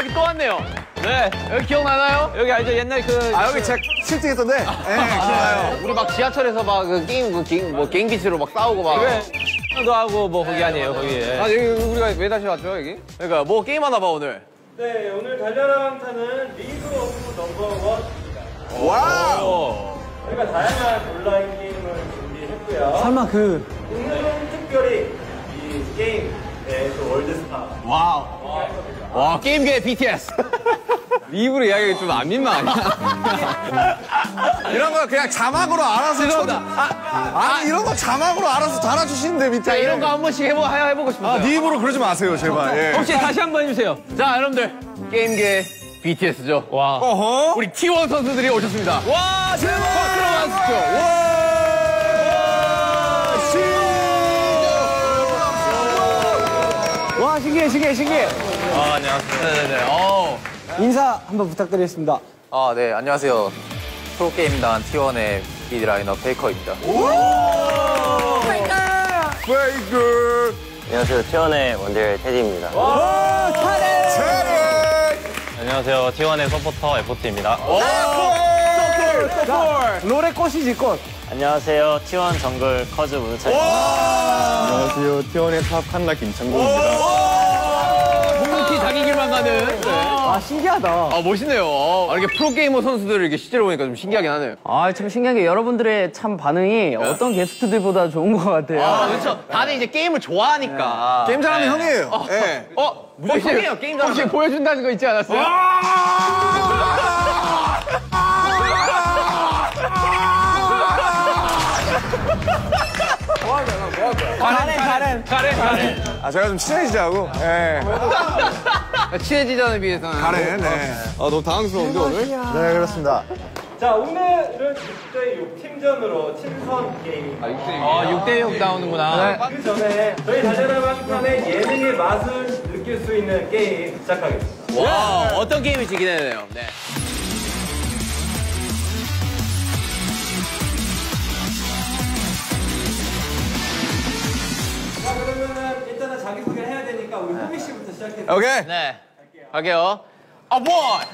여기 또 왔네요. 네, 여기 기억나나요? 여기 알죠? 옛날 여기 제가 실증했던데. 네, 기억나요. 우리 막 지하철에서 막 그 게임기치로 막 싸우고 막. 도 하고 뭐 거기 아니에요, 거기에. 여기 우리가 왜 다시 왔죠, 여기? 그러니까 뭐 게임 하나 봐, 오늘. 네, 오늘 달려라 방탄은 리그 오브 넘버원입니다. 와우. 저희가 다양한 온라인 게임을 준비했고요. 설마 오늘은 특별히 이 게임의 또 월드스타. 와우. 와, 게임계의 BTS. 입으로 이야기가 좀 안 민망하냐? 이런 거 그냥 자막으로 알아서 죄송합니다. 아니 이런 거 자막으로 알아서 달아주시는데 밑에. 자, 이런 거 한 번씩 해보고 싶어요. 네 입으로 그러지 마세요 제발. 예. 혹시 다시 한 번 해주세요. 자, 여러분들. 게임계의 BTS죠. 와. 어허. 우리 T1 선수들이 오셨습니다. 와, 대박! 들어가시죠. 와 신기해. 안녕하세요. 네네네. 인사 한번 부탁드리겠습니다. 네, 안녕하세요. 프로게임단 T1의 미드 라이너 베이커입니다. 베이글. 안녕하세요. T1의 원딜 테디입니다. 안녕하세요. T1의 서포터 FOT입니다. 롤의 꽃이지 꽃. 안녕하세요. T1 정글 커즈 문차입니다. 안녕하세요. T1의 탑 칸나 김창곤입니다. 홈티 자기 길만 가는. 네. 아 신기하다. 멋있네요. 이렇게 프로게이머 선수들을 이렇게 실제로 보니까 좀 신기하긴 하네요. 참 신기한 게 여러분들의 참 반응이 어떤 게스트들보다 좋은 것 같아요. 그렇죠. 다들 이제 게임을 좋아하니까. 게임 잘하는 형이에요. 예. 무조건 형이에요, 게임 잘하는. 혹시 보여준다는 거 있지 않았어요? 가렌. 제가 좀 친해지자고. 예. 친해지자는 위해서는. 가렌. 네. 너무 당황스러운데, 오늘? 네 그렇습니다. 자, 오늘은 6대6 팀전으로 친선 게임입니다. 6대6 나오는구나. 그 전에 저희 달려라 방탄의 예능의 맛을 느낄 수 있는 게임 시작하겠습니다. 와, 어떤 게임일지 기대되네요. 네. 자, 그러면은 일단은 자기소개를 해야 되니까 우리 호비 씨부터 시작해볼게요. 오케이. 네. 갈게요. one,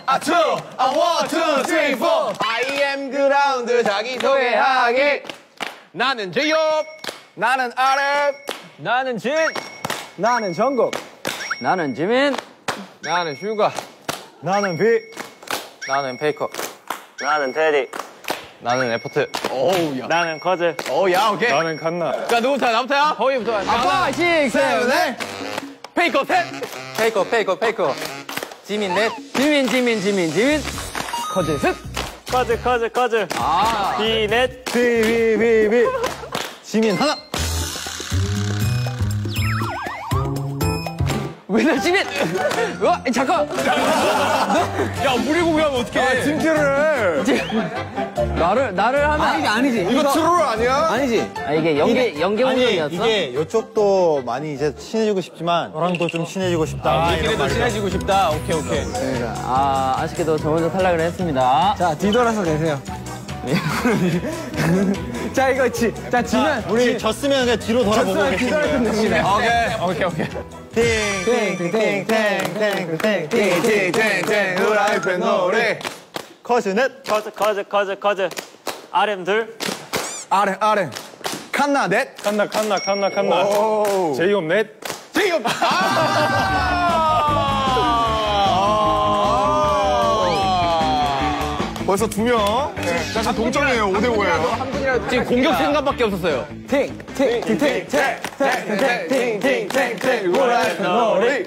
two, three, four. I am 그라운드 자기소개하기. 나는 제이홉. 나는 아랩. 나는 진. 나는 정국. 나는 지민. 나는 슈가. 나는 비. 나는 베이커. 나는 테디. 나는 에포트. 오우, 야. 나는 커즈. 야, 오케이. 나는 칸나. 자, 누구부터? 나부터요? 허이부터. 아빠 6, 7, 8. 페이커 셋. 베이커. 지민 넷. 지민. 커즈 셋. 커즈. 비 넷. 비. 지민 하나. 왜날 지민? 잠깐. 야, 무리고 그러면 어떡해. 팀킬을 해. 나를 하면 아니지. 이거 트롤 아니야? 아니지. 이게 연계 운동이었어? 이게 이쪽도 많이 이제 친해지고 싶지만 저랑도 좀 친해지고 싶다. 우리끼리도 친해지고 싶다. 오케이. 아쉽게도 저 먼저 탈락을 했습니다. 자, 뒤돌아서 계세요. 자, 이거 지면 우리 졌으면 그냥 뒤로 돌아보고 계시는 거예요. 오케이. 땡땡땡땡땡땡땡땡땡 후라이팬 놀이. 커즈 넷, 커즈. RM 둘. 아래 칸나 넷. 칸나. 오. 제이홉 넷. 제이홉. 벌써 2명. 자, 동점이에요. 5대5예요. 한 분이라도 지금 공격 생각밖에 없었어요. 팅팅팅팅팅팅팅팅팅 후라이팬 놀이.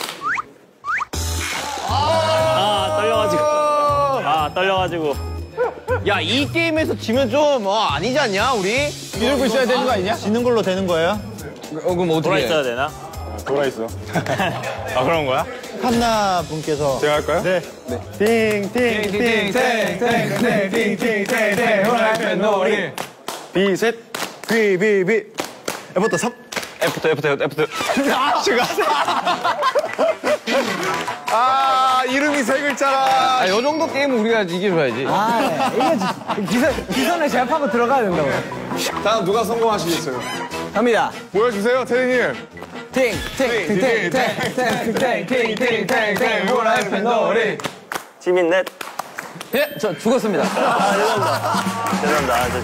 떨려가지고. 야, 이 게임에서 지면 좀 아니지 않냐, 우리? 이러고 있어야 되는 거 아니냐? 지는 걸로 되는 거예요? 그럼 어떻게 돌아 해? 있어야 되나? 돌아 있어. 그런 거야? 칸나 분께서 제가 할까요? 네. 팅팅팅팅팅팅팅팅팅팅 후라이팬 놀이. B 셋. 비. 에버터 3. F부터. 이름이 3글자라. 요 정도 게임은 우리가 이겨줘야지. 이게 기선을 제압하고 들어가야 된다고. 다음 누가 성공하시겠어요? 갑니다. 보여주세요, 테디님. 팅팅팅팅팅팅팅팅팅팅팅 후라이팬 놀이. 지민 넷. 예, 저 죽었습니다. 죄송합니다.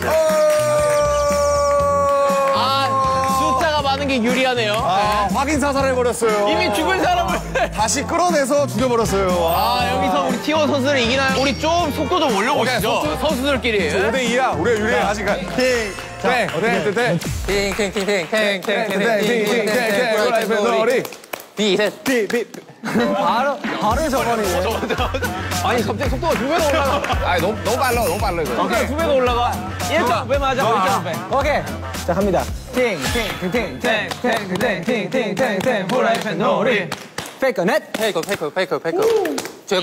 숫자가 많은 게 유리하네요. 확인 사살해버렸어요. 이미 죽은 사람을. 다시 끌어내서 죽여버렸어요. 여기서 우리 T1 선수를 이기나요? 우리 좀 속도 좀 올려보시죠. 선수들끼리. 5대2야. 우리가 유리해, 아직까지. 후라이팬 놀이. 비셋. 바로 저번이네. 아니, 갑자기 속도가 2배가 올라가. 아니, 너무 빨라, 너무 빨라, 이거. 오케이, 2배가 올라가. 1.5배 맞아, 1.5배. 오케이. 자, 갑니다. 팅팅팅팅팅팅팅팅팅팅팅 후라이팬 놀이. 페이커 넷. 페이커. 쭉.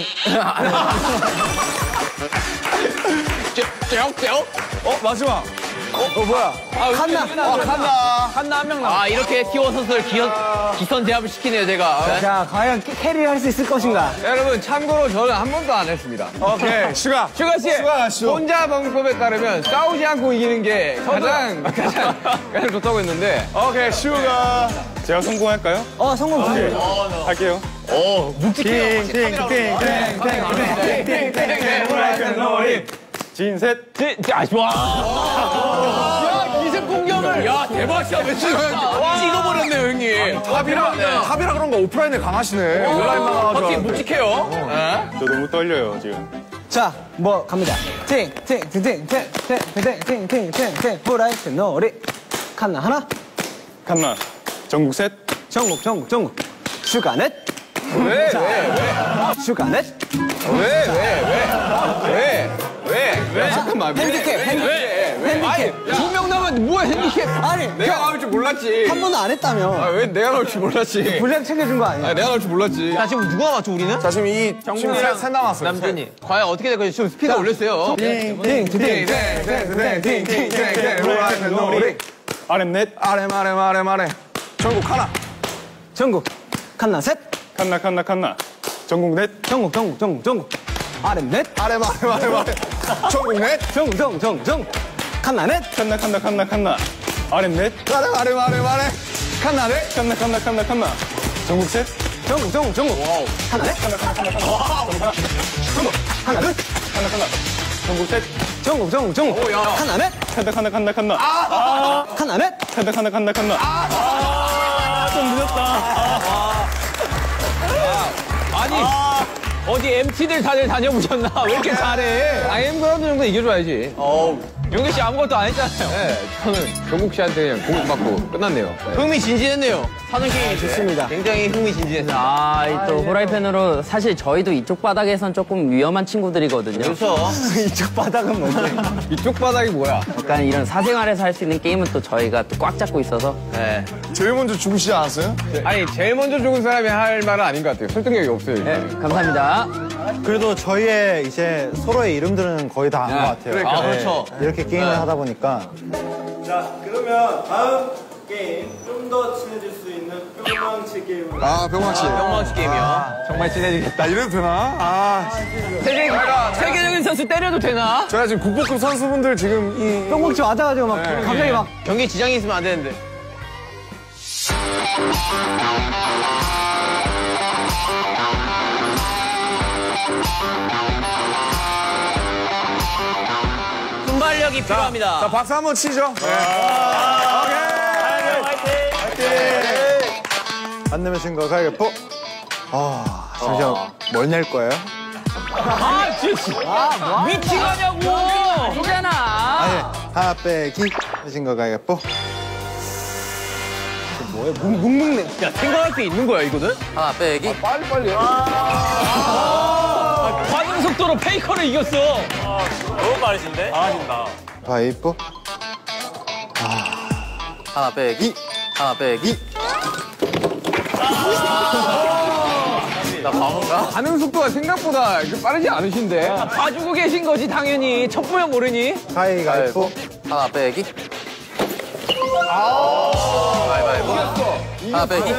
쭉. 마지막. 뭐야? 한나 한 명 남았어. 이렇게 T1 선수를 기선 제압을 시키네요, 제가. 자, 과연 캐리를 할 수 있을 것인가? 여러분, 참고로 저는 한 번도 안 했습니다. 오케이, 슈가. 슈가씨, 혼자 방법에 따르면 싸우지 않고 이기는 게 가장 좋다고 했는데. 오케이, 슈가. 제가 성공할까요? 성공. 할게요. 후라이팬 놀이. 진셋. 좋아. 야, 기습 공격을. 야, 대박이야, 찍어버렸네요, 형님. 탑이라 그런가 오프라인에 강하시네. 온라인만 어떻게 하죠. 묵직해요? 저 너무 떨려요, 지금. 자, 뭐 갑니다. 팅팅팅팅팅팅팅팅팅팅팅 후라이팬 놀이. 칸나 하나. 칸나. 전국 셋. 정국. 슈가 넷. 왜? 슈가 넷. 왜? 잠깐만. 핸디캡. 아니, 2명 남았는데 뭐야, 핸디캡. 아니, 내가 나올 줄 몰랐지. 한 번도 안 했다며. 왜 내가 나올 줄 몰랐지. 분량 챙겨준 거 아니야? 내가 나올 줄 몰랐지. 자, 지금 누가 남았죠, 우리는? 자, 지금 지금 셋 남았어요. 남준이. 과연 어떻게 될 거지? 지금 스피드 올렸어요. 후라이팬 놀이. RM 넷. 아래. 전국 하나. 정국. 칸나 셋. 칸나. 전국 넷. 정국. RM 넷. 아래. 전국 넷. 정국. 칸나 넷. 칸나. RM 넷. 아래. 칸나 넷. 칸나. 전국 셋. 정국. 하나 넷. 하나 둘. 전국 셋. 정국. 하나 넷. 칸나. 하나 넷. 칸나. 좀 늦었다. 아니, 어디 MT들 다들 다녀보셨나? 왜 이렇게 잘해? M 그라운드 정도 이겨줘야지. 용기 씨 아무것도 안 했잖아요. 네, 저는 경국 씨한테 그냥 공을 맞고 끝났네요. 흥미진진했네요. 사는 게임이 좋습니다. 굉장히 흥미진진했어요. 또 후라이팬으로 사실 저희도 이쪽 바닥에선 조금 위험한 친구들이거든요. 그래서 이쪽 바닥은 뭔데? 이쪽 바닥이 뭐야? 약간 이런 사생활에서 할 수 있는 게임은 또 저희가 또 꽉 잡고 있어서. 네. 제일 먼저 죽으시지 않았어요? 아니, 제일 먼저 죽은 사람이 할 말은 아닌 것 같아요. 설득력이 없어요. 네, 감사합니다. 그래도 저희의 이제 서로의 이름들은 거의 다 안 것 같아요. 그러니까. 그렇죠. 이렇게 게임을 하다 보니까. 자, 그러면 다음 게임 좀 더 친해질 수 있는 뿅망치 게임으로. 병망치. 영망치 게임이요. 정말 친해지겠다. 나 이래도 되나? 세계적인 선수 때려도 되나? 제가 지금 국보급 선수분들 지금 뿅망치 맞아가지고 막 갑자기 막. 경기에 지장이 있으면 안 되는데. 순발력이 필요합니다. 자, 박수 한번 치죠. 안 내면 진 거 가위바위보. 잠시만, 뭘 낼 거예요? 미팅하냐고! 좋잖아. 아니, 하나 빼기. 내신 거 가위바위보. 묵묵네. 야, 생각할 게 있는 거야, 이거는? 하나 빼기. 반응 속도로 페이커를 이겼어. 너무 빠르신데? 잘하신다. 가위바위보. 하나 빼기. 나 바본가? 반응 속도가 생각보다 이렇게 빠르지 않으신데? 봐주고 계신 거지, 당연히. 첫 보면 모르니? 가위바위보. 하나 빼기. 가위바위보. 하나 빼기.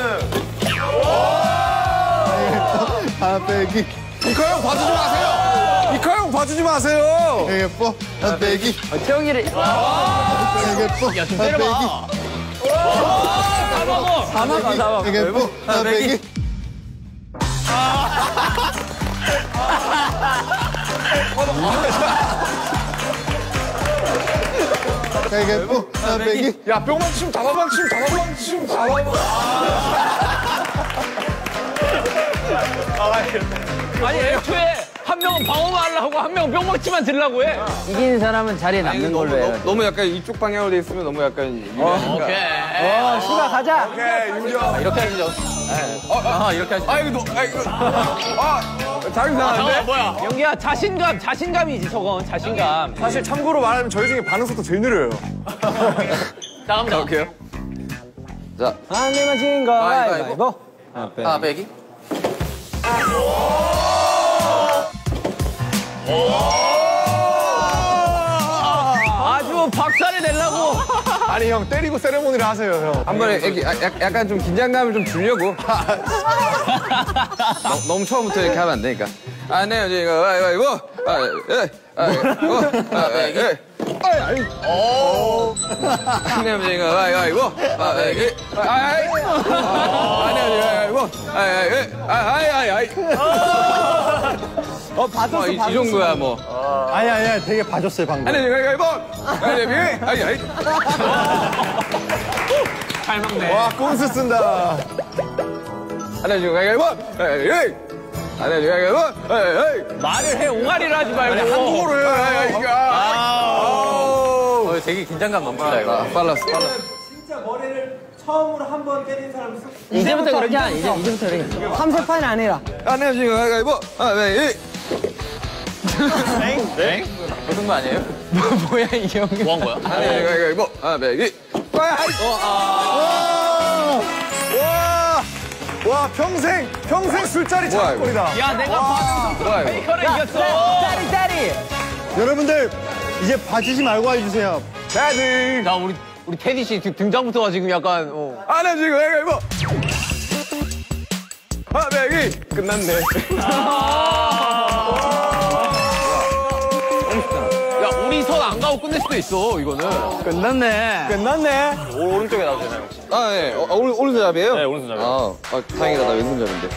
하나 빼기. 이카 형 봐주지 마세요. 이카 형 봐주지 마세요. 가위바위보. 하나 빼기. 태영이를. 가위바위보. 야, 좀 하나 때려봐. 빼기. 사망어. 사망어. 가위바위보 하나 빼기. 가위바위보 하나 빼기. 야, 뿅만 춤 잡아봐, 춤 잡아봐. 아니 애초에 한 명은 방어만 하려고 한 명은 뿅망치만 들라고 해. 이기는 사람은 자리에 남는 걸로 해요. 너무 약간 이쪽 방향으로 돼 있으면 너무 약간 유리하니까. 오케이. 수가 가자. 이렇게 하죠. 이렇게 하죠. 자기 이상한데? 뭐야? 영기야 자신감이지 저건 자신감. 사실 참고로 말하면 저희 중에 반응 속도 제일 느려요. 자 갑니다. 오케이요. 자. 안 내면 진 거. 가위바위보. 하나 빼기. 아주 박살을 내려고. 아니, 형, 때리고 세레모니를 하세요, 형. 한 번에 약간 좀 긴장감을 좀 주려고. 너무 처음부터 이렇게 하면 안 되니까. 네, 이거, 봐줬어, 이 정도야, 뭐. 아니야, 되게 봐줬어요, 방금. 잘 먹네. 와, 꼼수 쓴다. 말을 해, 옹알이를 하지 말고. 한국어로 해요. 되게 긴장감 넘친다, 이거. 빨랐어. 진짜 머리를 처음으로 한 번 때린 사람 이제부터 그렇게 안 이제부터 그렇게. 3세판 아니라. 무슨 거 아니에요? 뭐야, 이게 형이. 뭐 한 거야? 와, 평생 술자리 차례꼴이다. 야, 내가 봐도 페이커를 이겼어. 짜리. 여러분들, 이제 봐주지 말고 해주세요. 다들. 자, 우리 테디 씨 등장부터가 지금 약간, 끝났네. 야, 우리 선 안 가고 끝낼 수도 있어, 이거는. 끝났네. 오른쪽에 나오잖아요, 혹시. 네. 오른손잡이에요? 네, 오른손잡이. 다행이다, 나 왼손잡인데.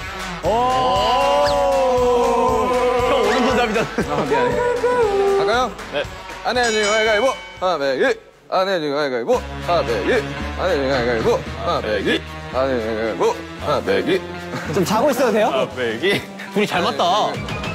형 오른손잡이잖아. 미안해. 갈까요? 네. 가위바위보. 하나, 빼기. 가위바위보. 하나, 빼기. 가위바위보. 하나, 빼기. 가위바위보. 하나, 빼기. 좀 자고 있어도 돼요? 빼기. 둘이 잘 맞다.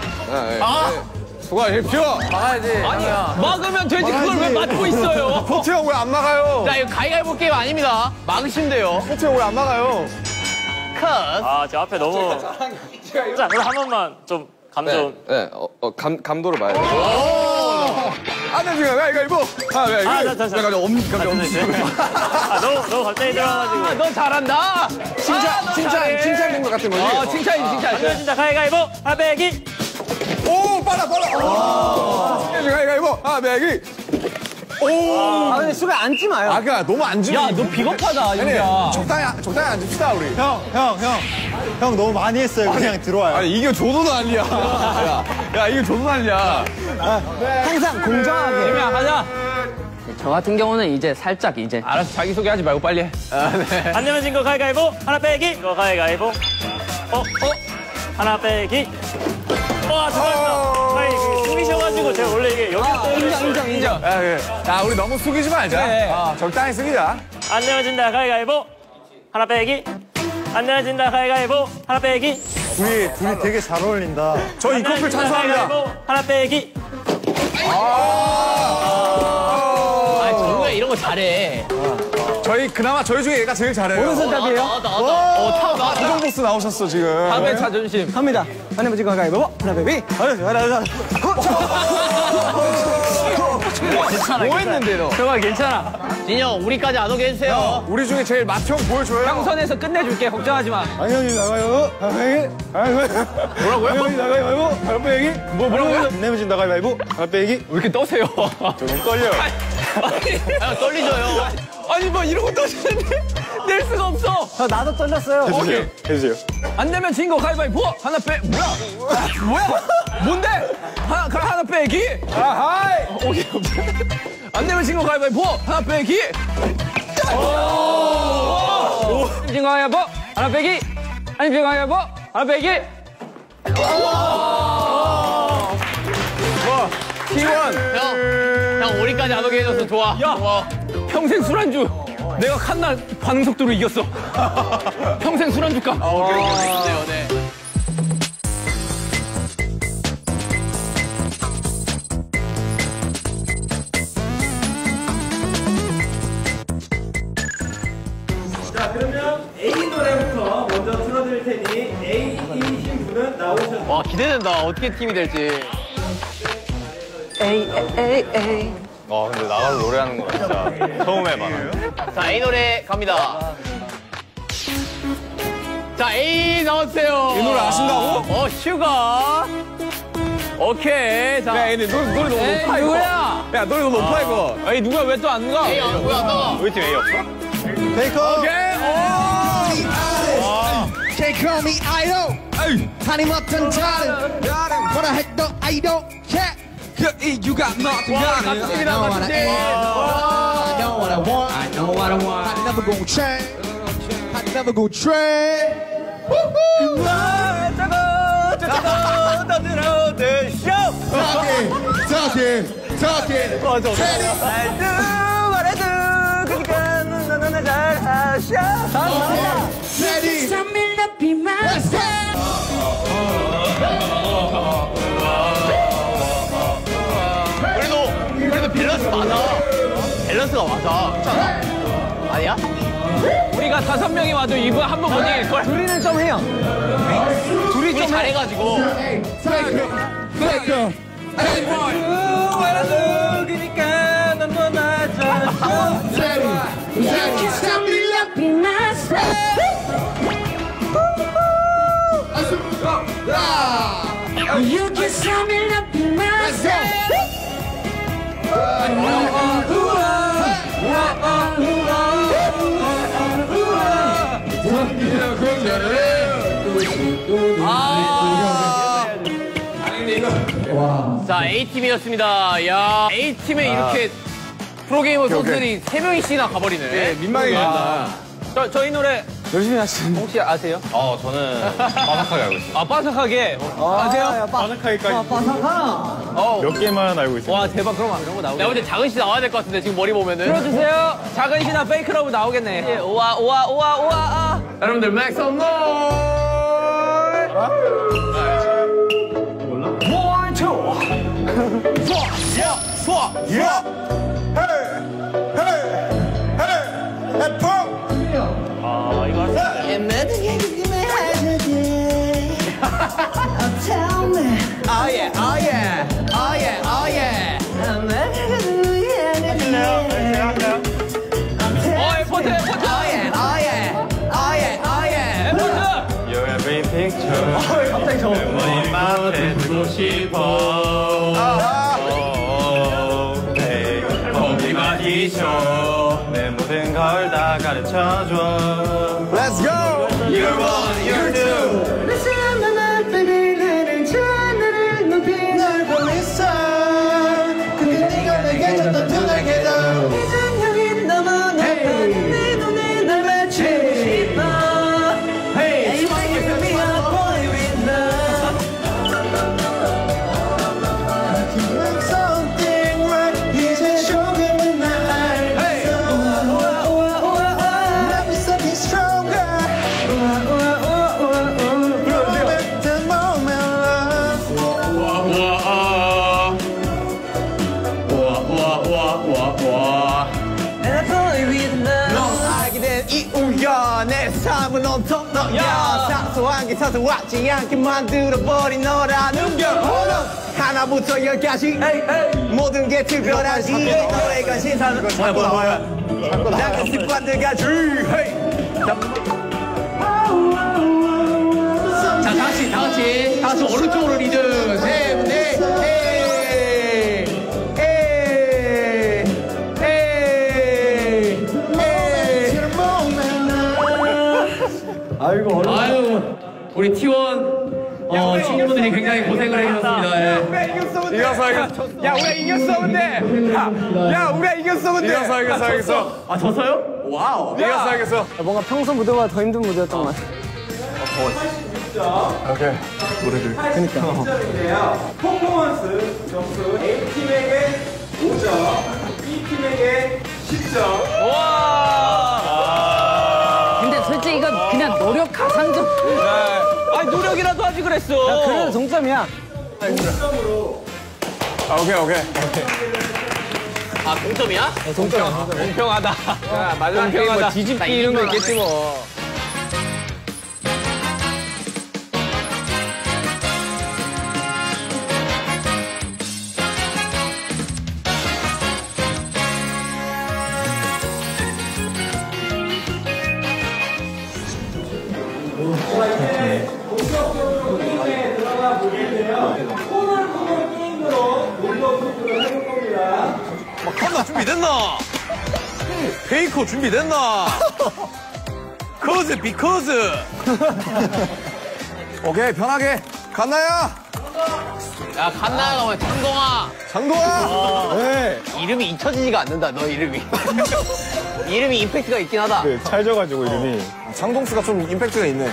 수고하십시오. 막아야지. 아니, 막으면 되지. 그걸 왜 막고 있어요? 포트 형 왜 안 막아요? 자, 이거 가위바위보 게임 아닙니다. 막으시면 돼요. 포트 형 왜 안 막아요? 저 앞에 너무. 자, 그럼 한 번만 좀 감 좀. 감도를 봐야 돼. 가위바위보. 잠깐만. 너무 갑자기 들어가가지고. 너 잘한다. 칭찬인 것 같은 거지? 칭찬이지. 안녕하십니까, 가위바위보, 하배기. 오, 빨라. 가위바위보 하나 빼기. 근데 수가 앉지 마요. 아까 너무 안 주네. 야, 너 비겁하다, 윤기야. 적당히 앉읍시다, 우리. 형, 너무 많이 했어요. 그냥 들어와요. 아니, 이게 조도 난리야. 야, 이게 조도 난리야. 항상 공정하게. 재미야, 가자. 저 같은 경우는 이제 살짝 이제. 알았어, 자기소개하지 말고 빨리 해. 안 내면 진 거 가위바위보, 하나 빼기. 이거 가위바위보. 하나 빼기. 와, 죄송합니다. 아니, 숨기셔가지고 제가 원래 이게 여기 인정. 야, 우리 너무 숙이지 말자. 그래. 적당히 숙이자. 안 내면 진다, 가위바위보. 하나 빼기. 안 내면 진다, 가위바위보. 하나 빼기. 둘이 되게 잘 어울린다. 저 이 커플 찬성합니다. 가위바위보. 하나 빼기. 아, 정우야 이런 거 잘해. 그나마 저희 중에 얘가 제일 잘해요. 오른손잡이에요? 나왔다. 최종보스 나오셨어, 지금. 다음에 자존심. 갑니다. 안내면 지금 가위바위보. 하나 베비. 뭐 했는데, 너? 정말 괜찮아. 진영, 우리까지 안 오게 해주세요. 우리 중에 제일 맏형 보여줘요. 형선에서 끝내줄게, 걱정하지 마. 안녕히 나가요. 뭐라고요? 안녕히 나가요. 하나 빼기. 뭐라고요? 내면 나가요. 하나 빼기. 왜 이렇게 떠세요? 조금 떨려요. 아니, 떨리져요. 아니, 뭐 이러고 떠시는데 낼 수가 없어. 나도 떨렸어요. 해주세요. 안 되면 진 거 가위바위보. 하나 빼. 뭐야? 뭔데? 하나 빼기. 아하이. 오케이. 안 되면 진 거 가위바위보. 하나 빼기. 징가위바위보 하나 빼기. 아니 징가위바위보 하나 빼기. 형, 우리까지 안 오게 해줘서 좋아. 야, 평생 술안주. 내가 칸날 반응 속도로 이겼어. 평생 술안주 값. 네. 자, 그러면 A 노래부터 먼저 틀어드릴 테니 A이신 분은 나오셔서 와, 기대된다. 어떻게 팀이 될지. 근데 나가서 노래하는 거 진짜 처음 해봐. 자, A 노래 갑니다. 자, A 나와주세요. 이 노래 아신다고? 슈가. 오케이. 자, 야, 얘네 노래 너무 에이, 높아, 이거. 누구야? 야, 노래 너무 높아, 이거. 아니 누가 왜 또 안 가? A 안 보여, 안 나와. 우리 팀 A 없어? 베이커. Can't call me idol. 하니 못한 자는 뭐라 해도 I don't care. You got nothing. I know what I am. I know what I want. I know what I want. I never gonna change. I never gonna trade. 그래도 밸런스 맞아. 밸런스가 맞아. 그렇지 않아? 아니야? 우리가 5명이 와도 이거 한 번 못 이길 걸. 둘이는 좀 해요. 둘이 잘해가지고. You can tell me nothing myself. 자, A팀이었습니다. 야, A팀에 이렇게 프로게이머 선수들이 3명이씩이나 가버리네. 민망해진다. 저희 노래 열심히 하시는. 혹시 아세요? 저는 빠삭하게 알고 있어요. 아 빠삭하게. 아세요? 빠삭하게까지. 몇 개만 알고 있어요. 와 대박. 그럼 이런 거 나오겠네. 내가 볼 때 작은 씨 나와야 될 것 같은데, 지금 머리 보면은. 들어주세요. 작은 신화 페이크러브 나오겠네. 예, 우와 우와 우와 우와. 아. 여러분들, 맥스 온 노! Oh yeah, oh yeah, oh yeah, oh yeah. 에포트, 에포트. Oh yeah, oh yeah, oh yeah, oh yeah. 에포트. Your every picture. 갑자기 저. 내 맘에 두고 싶어. 거기만 있어. 내 모든 걸 다 가르쳐줘. Let's go. You're one, you're two. 알고 있어. 근데 네가 내게 줬던 두 날개도 이젠 여기 너무 높아. 네 눈에 날 맞추고 싶어. Hey, you might give me a boy with love. Doing something right. 이제 조금은 날 알겠어. Let me something stronger. Moment to moment love. 알게 된 이유야 내 삶은 온통 너야 사소한 게 사소하지 않게 만들어버린 너라는 걸 하나부터 10까지 모든 게 특별하지 너에게 신사는 뭐야 나는 습관들 가지 자, 다 같이 오른쪽으로 리듬. 셋, 넷, 아유, 우리 T1 친구분들이 굉장히 고생을 해주셨습니다. 예. 이겼어. 야, 우리가 이겼어, 근데. 야, 우리가 이겼어, 근데. 이겼어. 아, 졌어요? 와우. 이겼어. 뭔가 평소 무대보다 더 힘든 무대였던 것 같아. 퍼포먼스 점수 A팀에게 5점, B팀에게 10점. 근데 솔직히 이건 그냥 노력 가상점. 아니, 노력이라도 하지 그랬어. 그래도 동점이야. 오케이. 아, 동점이야? 공평하다. 마지막 게임 뭐 뒤집기 이런 거 있겠지 뭐. 본격적으로 게임에 들어가 보겠는데요. 코너를 보는 게임으로 놀러 토크를 해볼 겁니다. 나 준비됐나? 페이커 준비됐나? 커즈 비커즈. 오케이 편하게. 갔나야? 야, 갓나가 왜 장동아. 장동아. 네. 이름이 잊혀지지가 않는다, 너 이름이. 이름이 임팩트가 있긴 하다. 찰져가지고 이름이. 장동수가 좀 임팩트가 있네.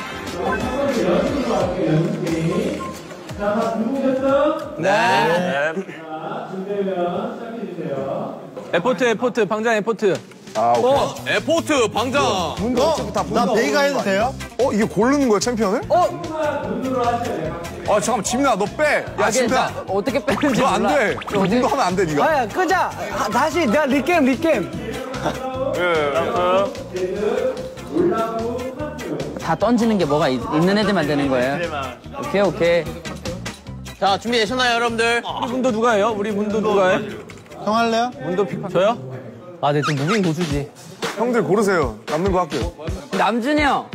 네. 에포트, 방장 에포트. 에포트 방장. 나 베이가 해도 돼요? 이게 고르는 거야 챔피언을? 잠깐만 지민아 너 빼. 야 지민아 어떻게 빼는지 너 몰라. 안 돼. 운동 하면 안 돼 네가. 아야, 끄자. 다시 내가 리게임. 다 던지는 게 뭐가 있는 애들만 되는 거예요. 오케이. 자, 준비되셨나요, 여러분들? 우리 문도 누가 해요? 우리 문도 누가 해? 형 할래요? 문도 픽. 저요? 아, 네, 좀 무빙 고수지. 형들 고르세요. 남는 거 할게요. 남준이 형.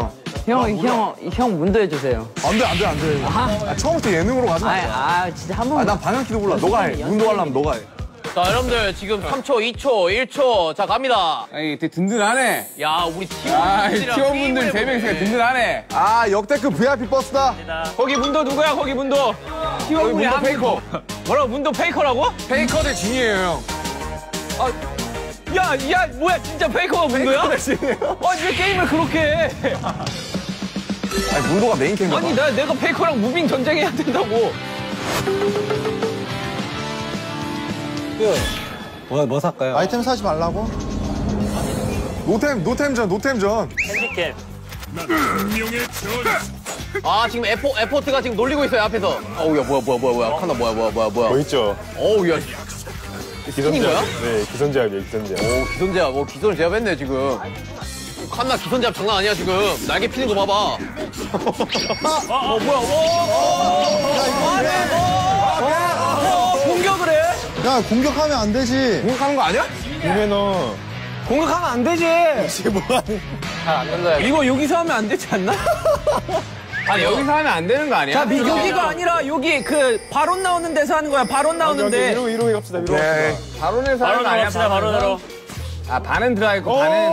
형 문도 해주세요. 안 돼. 처음부터 예능으로 가자. 진짜 한 번. 난 방향키도 몰라. 너가 해. 운동 하려면 너가 해. 자, 여러분들 지금 3초, 2초, 1초. 자, 갑니다. 아니 되게 든든하네. 야, 우리 팀원분들 3명 있으니까 든든하네. 역대급 VIP 버스다. 거기 문도 누구야, 거기 문도? 문도 페이커. 뭐라고, 문도 페이커라고? 페이커 대 진이에요 형. 야, 뭐야, 진짜 페이커가 문도야? 왜 게임을 그렇게 해? 아니 문도가 메인 캠인가 봐. 아니, 내가 페이커랑 무빙 전쟁해야 된다고. 뭐 살까요? 아이템 사지 말라고? 노템전. 핸디캡. 아, 지금 에포트가 지금 놀리고 있어요, 앞에서. 어우, 야, 뭐야. 카나 뭐야. 있죠. 어우, 야. 스킨인 거야? 네, 기선제압이에요, 기선제압. 오, 기선제압. 기선을 제압했네, 지금. 칸나 기선제압 장난 아니야, 지금. 날개 피는 거 봐봐. 공격을 해? 야, 공격하면 안 되지. 공격하는 거 아니야? 유매너. 공격하면 안 되지. 잘안 된다. 이거 여기서 하면 안 되지 않나? 아니, 여기서 하면 안 되는 거 아니야? 자, 여기가 아니라 여기 그 바론 나오는 데서 하는 거야. 바론 나오는데. 위로 갑시다, 위로 갑시다. 바론에서 하는 바로 거 아니야? 갑시다, 바로으로. 아, 반은 들어가 있고, 반은.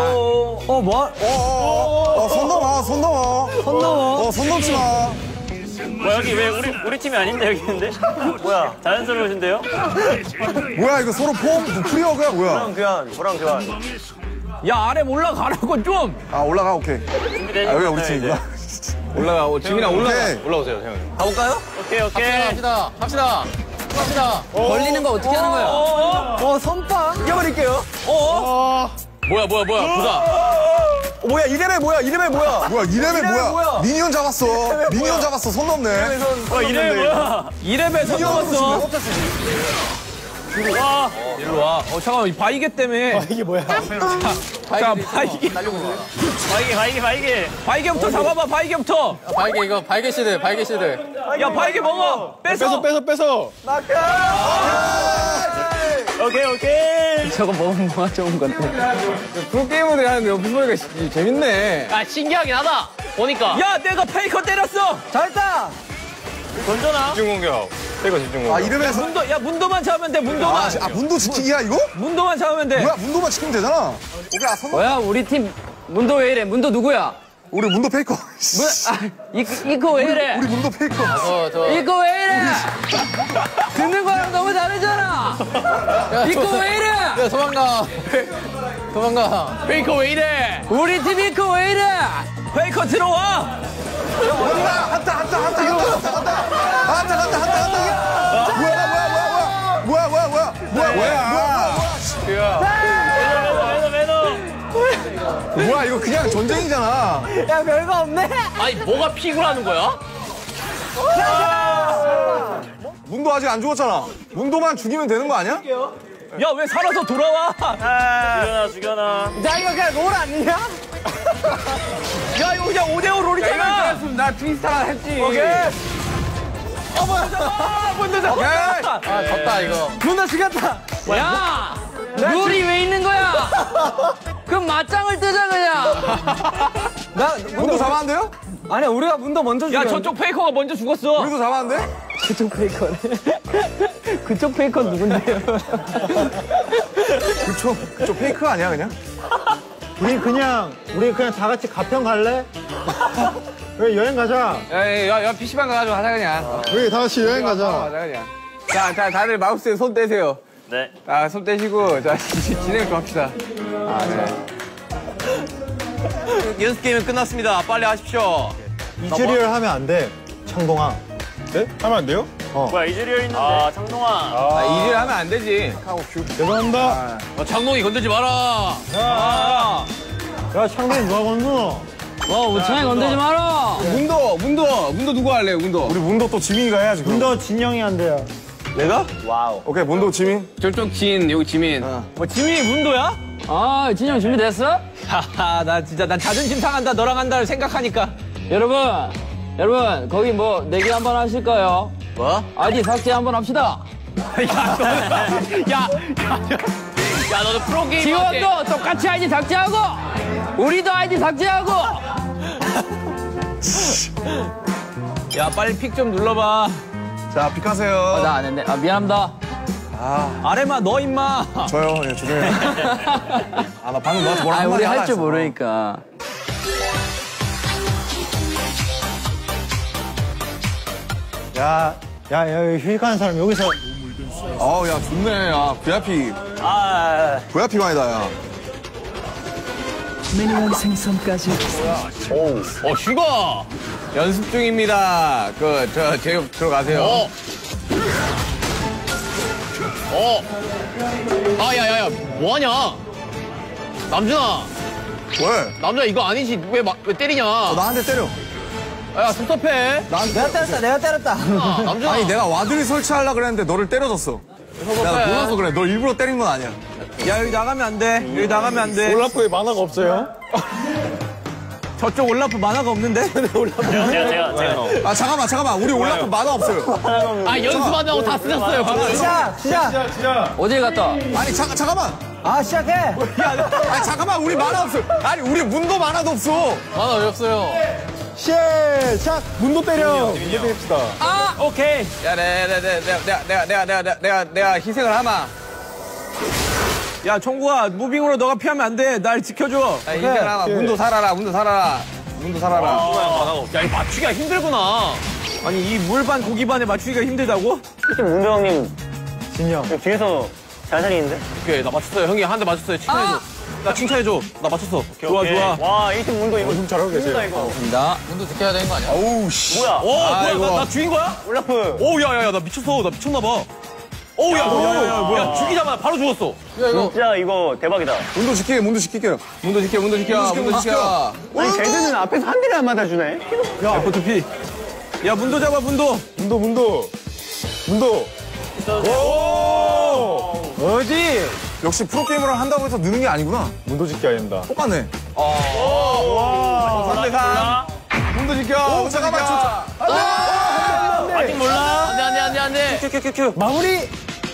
손 넘어. 손 넘지 마. 뭐야, 여기 왜 우리 팀이 아닌데, 여기 있는데? 뭐야, 자연스러우신데요? 뭐야 이거 서로 폼 프리어가 뭐야? 야, 아래 올라가라고 좀. 올라가 오케이. 준비되셨나요, 여기가 우리 이제? 팀이구나. 올라가. 지민아, 오케이. 올라오세요, 형. 가볼까요? 오케이. 갑시다. 걸리는 거 어떻게 하는 거야? 선빵. 이겨버릴게요. 뭐야, 보자. 뭐야, 이름이 뭐야? 이름이 뭐야? 뭐야? 미니언 잡았어. 손 넘네. 이름이 뭐야? 2레벨 선 넘었어. 와, 일로 와. 잠깐만, 이 바이게 때문에. 이게 뭐야? 자, 바이게. 바이게. 바이게부터 잡아봐, 바이게부터. 발개 시드. 야, 바이게 먹어. 뺏어. 뺏어. 오케이. 저거 먹으면 뭐가 좋은 건데. 프로게이머들이 하는 옆에서 보니까 재밌네. 아, 신기하긴 하다. 보니까. 야, 내가 페이커 때렸어. 잘했다. 던져나? 이름에서. 야, 문도만 잡으면 돼, 문도만. 문도 지키기야 이거? 문도만 잡으면 돼. 뭐야 문도만 지키면 되잖아. 오케이 손 넘. 뭐야, 우리 팀 문도 왜 이래? 문도 누구야? 우리 문도 페이커. 이거 왜 이래? 우리 문도 페이커. 이거 왜 이래? 듣는 거랑 너무 다르잖아. 이거 왜 이래? 야, 도망가. 도망가. 페이커 왜 이래? 우리 팀 이거 왜 이래? 페이커 들어와! 한타. 뭐야 이거 그냥 전쟁이잖아. 야 별거 없네. 아니, 뭐가 피구라는 거야? 문도 아직 안 죽었잖아. 문도만 죽이면 되는 거 아니야? 야, 왜 살아서 돌아와? 죽여놔. 야 이거 그냥 롤 아니냐? 야, 이거 그냥 5대5 롤이잖아. 나 트위스타랑 했지. 오케이. 문도 잡아. 아, 졌다, 이거. 문도 죽였다. 야 롤이 왜 있는 거야? 그럼 맞짱을 뜨자 그냥. 문도 잡았는데요? 아니야 우리가 문도 먼저 야, 저쪽 페이커가 먼저 죽었어. 우리도 잡았는데? 그쪽 페이커네. 그쪽 페이커 누군데요? 그쪽 페이크 아니야 그냥? 우리 그냥 다 같이 가평 갈래? 그래 여행 가자. 야, PC방 가가지고 하자, 그냥. 우리 다 같이 여행 가자. 가자, 그냥. 자, 다들 마우스에 손 떼세요. 네. 아, 손 떼시고, 자, 진행 좀 합시다. 연습 게임은 끝났습니다. 빨리 하십시오. 이즈리얼 하면 안 돼. 창동아. 네? 하면 안 돼요? 뭐야, 이즈리얼 있는데. 아, 창동아. 아, 이질 하면 안 되지. 죄송합니다. 장동이 건들지 마라. 야 창동이 누가 건너? 우창이 건들지 마라. 문도 누구 할래요, 문도? 우리 문도 또 지민이가 해야지. 그럼. 문도 진영이 한대요. 내가? 와우. 오케이 문도 지민. 저쪽 진, 여기 지민. 뭐, 지민이 문도야? 아 진영 준비됐어? 하하, 난 자존심 상한다, 너랑 한다를 생각하니까. 여러분 거기 뭐 내기 한번 하실까요? 뭐? 아이디 삭제 한번 합시다. 야, 너도 프로게이머. 지원도 똑같이 아이디 삭제하고 우리도 아이디 삭제하고. 야, 빨리 픽 좀 눌러봐. 자 픽하세요. 나 안 했네. 아 미안합니다. 아레마, 너 임마. 저요. 예 죄송해요. 아 나 방금 너한테 뭐라 우리 한마디 할 줄 하나 했어. 모르니까. 야 휴익하는 사람 여기서. 야 좋네. 야 VIP. VIP 많이다 야. 슈거. 연습 중입니다. 제육 들어가세요. 야야야, 뭐하냐? 남준아, 왜? 남준아, 이거 아니지. 왜 때리냐? 나 한 대 때려. 야, 섭섭해. 내가 때렸다. 남준아. 아니 내가 와드를 설치하려고 그랬는데 너를 때려줬어. 내가 몰라서 그래. 너 일부러 때린 건 아니야. 야, 여기 나가면 안 돼. 여기 나가면 안 돼. 올라프에 만화가 없어요? 저쪽 올라프 만화가 없는데? 제가. 아 잠깐만. 우리 올라프 만화 없어요. 아, 연습한다고 다 쓰셨어요, 방금. 시작. 어딜 갔다? 아니 잠깐만. 시작해. 아니 잠깐만 우리 만화 없어. 아니 우리 문도 만화도 없어. 만화 왜 없어요? 시작. 문도 때려. 오케이. 야, 내가 희생을 하마. 야, 청구야, 무빙으로 너가 피하면 안 돼. 날 지켜줘. 야, 희생을 하마. 문도 살아라. 야, 이 맞추기가 힘들구나. 아니, 이 물반 고기반에 맞추기가 힘들다고? 진영. 뒤에서 잘 살리는데? 오케이, 나 맞췄어요. 형이 한 대 맞췄어요. 칭찬해줘. 나 칭찬해줘. 나 맞췄어. 좋아. 와, 1팀 문도 이거 좀 잘하고 계세요. 이거. 문도 지켜야 되는 거 아니야? 어우 씨. 뭐야? 뭐야, 나 죽인 거야? 올라프. 오, 야, 나 미쳤어. 나 미쳤나봐. 오, 야, 뭐야. 죽이자마자 바로 죽었어. 야, 이거. 진짜 이거 대박이다. 문도 지킬게요. 문도 지켜. 아니, 쟤들은 앞에서 한 대를 안 맞아주네. F2P. 야, 문도 잡아, 문도. 문도. 어디? 역시 프로게이머를 한다고 해서 느는 게 아니구나. 문도 지켜야 된다. 똑같네. 3대3. 문도 지켜. 잠깐만. 아직 몰라. 안 돼. 큐. 마무리.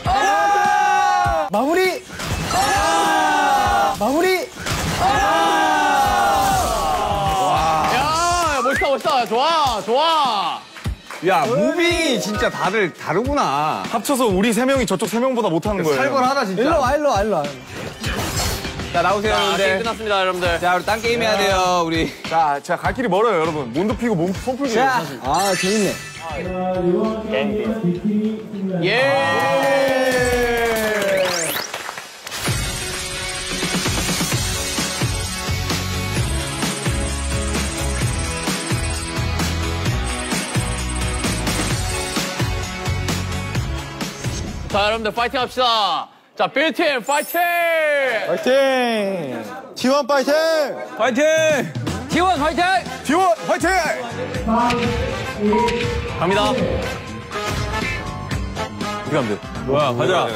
야, 멋있다. 좋아. 야, 무빙이 진짜 다들 다르구나. 합쳐서 우리 3명이 저쪽 3명보다 못하는 거예요. 살벌하다, 진짜. 일로 와. 자, 나오세요, 게임 여러분들. 끝났습니다, 여러분들. 자, 우리 딴 게임 해야 돼요, 우리. 자, 제가 갈 길이 멀어요, 여러분. 몸도 피고 손 풀기. 사실. 아, 재밌네. 자, 여러분들 파이팅 합시다. 자, 빌팀 파이팅! 파이팅! T1 파이팅! 파이팅! T1 화이팅! T1 화이팅! 갑니다. 어떻게 하면 돼? 뭐야, 가자.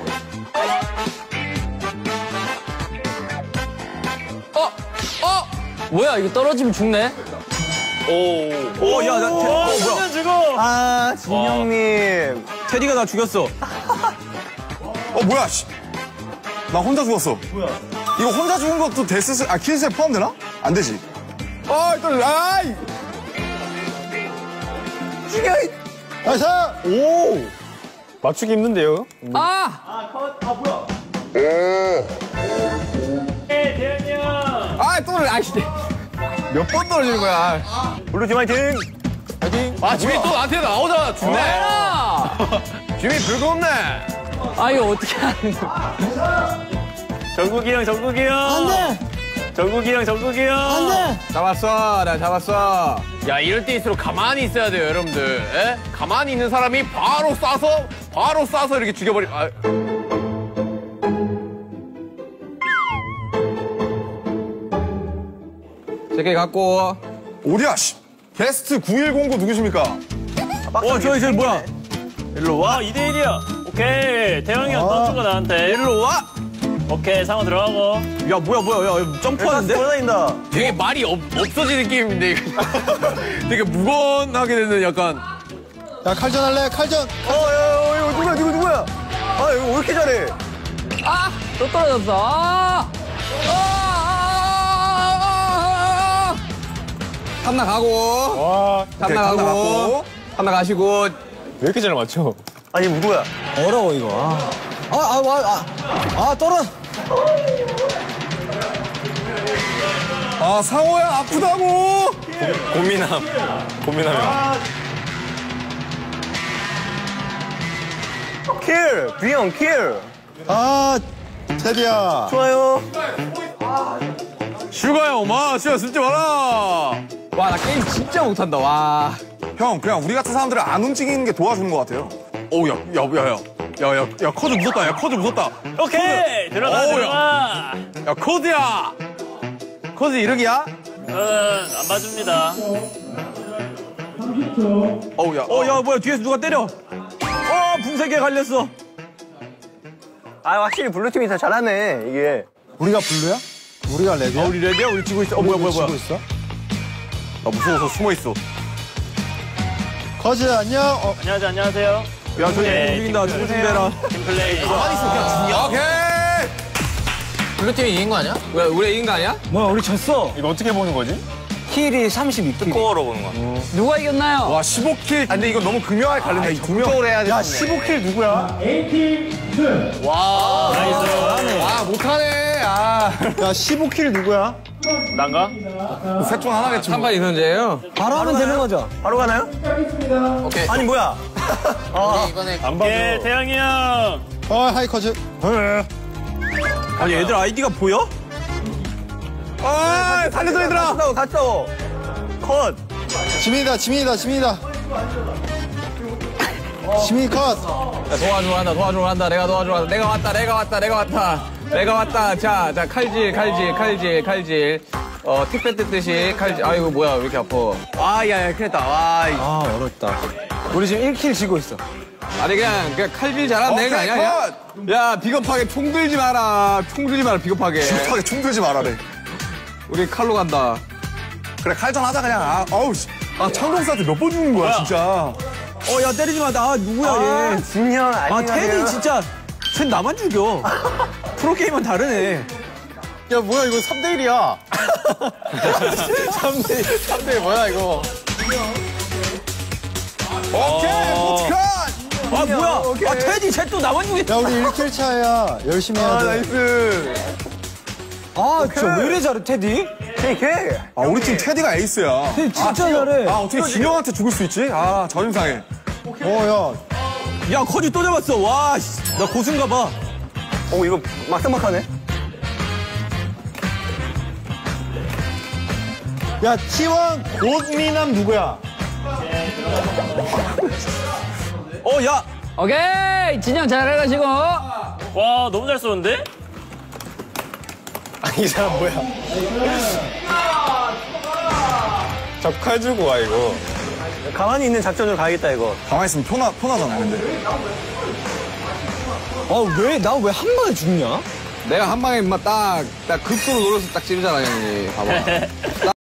뭐야, 이거 떨어지면 죽네? 오, 야, 나, 뭐야. 주고. 아, 진영님. 테디가 나 죽였어. 뭐야, 씨. 나 혼자 죽었어. 뭐야? 이거 혼자 죽은 것도 킬스에 포함되나? 안 되지. 아이! 진영이. 나이스! 오! 맞추기 힘든데요? 아! 네, 대현이 형. 몇 번 떨어지는 거야. 블루팀 화이팅! 아, 지민이 또 나한테 나오잖아. 죽네. 지민이 불금없네. 아, 이거 어떻게 하는 거야? 정국이 형. 안 돼! 정국이 형. 안 돼! 잡았어, 나 잡았어. 야, 이럴 때일수록 가만히 있어야 돼요, 여러분들. 에? 가만히 있는 사람이 바로 쏴서 이렇게 죽여버리. 아. 제게 갖고. 오리야, 씨. 게스트 9109 누구십니까? 저기 뭐야? 일로 와. 2대1이야. 오케이. 대형이 형 던진 거 나한테. 일로 와. 오케이, 상호 들어가고. 야, 뭐야, 야, 점프하는데? 돌아다닌다. 되게 말이 없어지는 게임인데, 이거. 되게 무건하게 되는 약간. 야, 칼전 할래? 칼전! 이거 누구야? 아, 이거 왜 이렇게 잘해? 아! 또 떨어졌어. 탐나 가고. 와, 탐나 가고. 탐나 가시고. 왜 이렇게 잘 맞춰? 아니, 누구야? 어려워, 이거. 상호야, 아프다고! 고민하면. 킬! B형 킬! 아, 테디야. 좋아요. 슈가야, 엄마. 슈가 숨지 마라. 와, 나 게임 진짜 못한다, 와. 형, 그냥 우리 같은 사람들을 안 움직이는 게 도와주는 것 같아요. 야, 커즈 무섭다. 야, 커즈 무섭다. 오케이! 들어가. 야, 커즈야. 커즈 이르기야? 안 봐줍니다. 야, 뭐야, 뒤에서 누가 때려. 분쇄기에 갈렸어. 아, 확실히 블루팀이 더 잘하네, 이게. 우리가 블루야? 우리가 레드야? 우리 레디야? 우리 지고 있어. 뭐야. 지고 있어? 나 무서워서 숨어 있어. 커즈, 안녕. 안녕하세요. 야, 저기 네, 움직인다. 누구 준비해라. 팀플레이. 오케이. 블루팀이 이긴 거 아니야? 왜, 우리 이긴 거 아니야? 뭐야, 우리 졌어. 이거 어떻게 보는 거지? 킬이 32킬. 스코어로 보는 거야. 누가 이겼나요? 와, 15킬. 근데 이거 너무 극명하게 갈린다. 이 두 명. 야, 15킬 누구야? 아, 못하네. 아. 야, 15킬 누구야? 난가? 셋 중 하나겠지. 뭐. 3판 이선제예요. 바로 하면 되는 거죠? 바로 가나요? 오케이. 아니, 뭐야? 이번에 오케이, 태양이 형. 하이, 커즈. 아니, 애들 아이디가 보여? 살려줘, 얘들아. 같이 싸워. 컷. 지민이다. 지민이 컷. 야, 도와주러 간다. 내가 도와주러 간다. 내가 왔다. 자, 칼질. 택배 뜯듯이 칼질. 아이고, 뭐야, 왜 이렇게 아파. 야, 큰일 났다. 아, 어렵다. 우리 지금 1킬 지고 있어. 아니, 그냥 칼질 잘하는 애가 아니야? 야, 비겁하게 총 들지 마라, 비겁하게. 비슷하게 총 들지 말아래. 우리 칼로 간다. 그래, 칼전 하자, 그냥. 아우, 씨. 창동사한테 몇 번 죽는 거야, 진짜. 야, 때리지 마. 누구야, 얘. 진현, 안녕하세요. 진짜. 쟤 나만 죽여. 프로게임은 다르네. 야, 뭐야, 이거 3대1이야. 3대 뭐야, 이거. 오케이, 컷! 뭐야. 테디, 쟤 또 나만 죽여. 야, 우리 1킬 차야. 열심히 해야 돼. 나이스. 아, 진짜 왜 이래 잘해, 테디? 아, 우리 팀 테디가 에이스야. 테디 진짜 잘해. 아, 어떻게 진영한테 죽을 수 있지? 아, 자존심 상해. 야, 커지 또 잡았어. 와, 씨, 나 고수인가 봐. 이거 막상막하네. 야, T1 고미남 누구야? 야. 오케이 진영 잘해가지고. 와, 너무 잘 쏘는데? 이 사람 뭐야? 자꾸 칼 들고 와, 이거. 가만히 있는 작전으로 가야겠다, 이거. 가만히 있으면 편하잖아, 근데. 나 왜 한 방에 죽냐? 내가 한 방에 임마 딱 극도로 노려서 딱 찌르잖아, 형이. 봐봐.